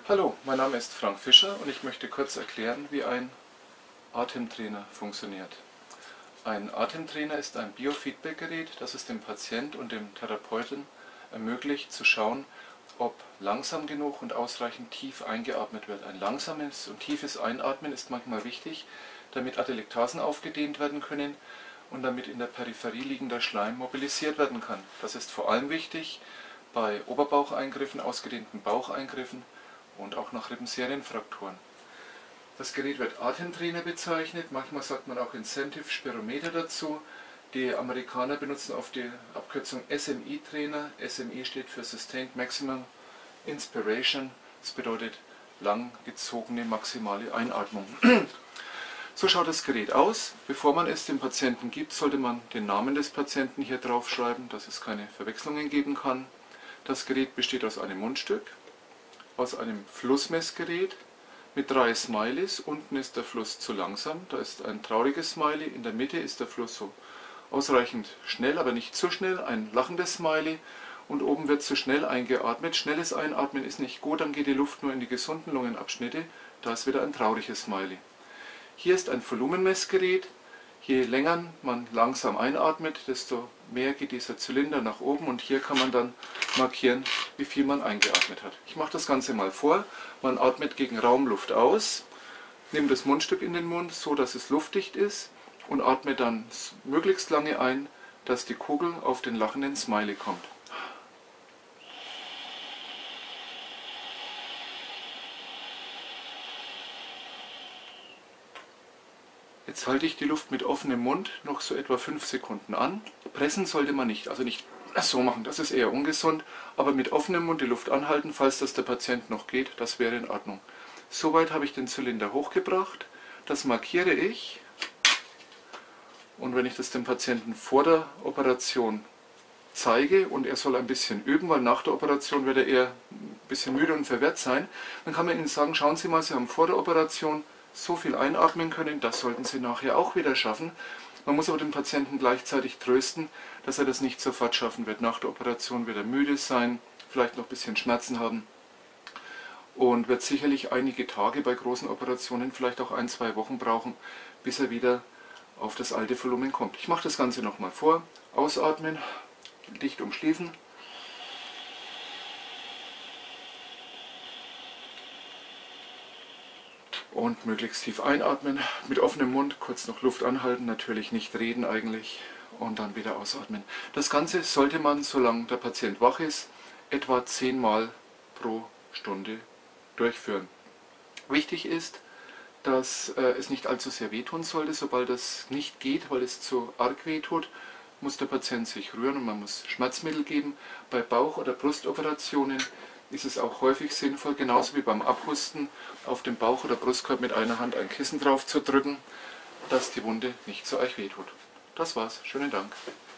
Hallo, mein Name ist Frank Fischer und ich möchte kurz erklären, wie ein Atemtrainer funktioniert. Ein Atemtrainer ist ein Biofeedback-Gerät, das es dem Patient und dem Therapeuten ermöglicht, zu schauen, ob langsam genug und ausreichend tief eingeatmet wird. Ein langsames und tiefes Einatmen ist manchmal wichtig, damit Atelektasen aufgedehnt werden können und damit in der Peripherie liegender Schleim mobilisiert werden kann. Das ist vor allem wichtig bei Oberbaucheingriffen, ausgedehnten Baucheingriffen und auch nach Rippenserienfrakturen. Das Gerät wird Atemtrainer bezeichnet, manchmal sagt man auch Incentive Spirometer dazu. Die Amerikaner benutzen oft die Abkürzung SMI-Trainer. SMI steht für Sustained Maximum Inspiration, das bedeutet langgezogene maximale Einatmung. So schaut das Gerät aus. Bevor man es dem Patienten gibt, sollte man den Namen des Patienten hier drauf schreiben, dass es keine Verwechslungen geben kann. Das Gerät besteht aus einem Mundstück, aus einem Flussmessgerät mit 3 Smileys. Unten ist der Fluss zu langsam, da ist ein trauriges Smiley. In der Mitte ist der Fluss so ausreichend schnell, aber nicht zu schnell, ein lachendes Smiley. Und oben wird zu schnell eingeatmet. Schnelles Einatmen ist nicht gut, dann geht die Luft nur in die gesunden Lungenabschnitte. Da ist wieder ein trauriges Smiley. Hier ist ein Volumenmessgerät. Je länger man langsam einatmet, desto mehr geht dieser Zylinder nach oben und hier kann man dann markieren, wie viel man eingeatmet hat. Ich mache das Ganze mal vor. Man atmet gegen Raumluft aus, nimmt das Mundstück in den Mund, so dass es luftdicht ist und atmet dann möglichst lange ein, dass die Kugel auf den lachenden Smiley kommt. Jetzt halte ich die Luft mit offenem Mund noch so etwa 5 Sekunden an. Pressen sollte man nicht, also nicht so machen, das ist eher ungesund, aber mit offenem Mund die Luft anhalten, falls das der Patient noch geht, das wäre in Ordnung. Soweit habe ich den Zylinder hochgebracht, das markiere ich und wenn ich das dem Patienten vor der Operation zeige und er soll ein bisschen üben, weil nach der Operation wird er eher ein bisschen müde und verwirrt sein, dann kann man Ihnen sagen, schauen Sie mal, Sie haben vor der Operation so viel einatmen können, das sollten Sie nachher auch wieder schaffen. Man muss aber den Patienten gleichzeitig trösten, dass er das nicht sofort schaffen wird. Nach der Operation wird er müde sein, vielleicht noch ein bisschen Schmerzen haben und wird sicherlich einige Tage bei großen Operationen, vielleicht auch 1-2 Wochen brauchen, bis er wieder auf das alte Volumen kommt. Ich mache das Ganze nochmal vor. Ausatmen, dicht umschließen. Und möglichst tief einatmen, mit offenem Mund, kurz noch Luft anhalten, natürlich nicht reden eigentlich und dann wieder ausatmen. Das Ganze sollte man, solange der Patient wach ist, etwa 10 Mal pro Stunde durchführen. Wichtig ist, dass es nicht allzu sehr wehtun sollte. Sobald das nicht geht, weil es zu arg wehtut, muss der Patient sich rühren und man muss Schmerzmittel geben. Bei Bauch- oder Brustoperationen ist es auch häufig sinnvoll, genauso wie beim Abhusten, auf dem Bauch- oder Brustkorb mit einer Hand ein Kissen drauf zu drücken, dass die Wunde nicht so arg wehtut. Das war's. Schönen Dank.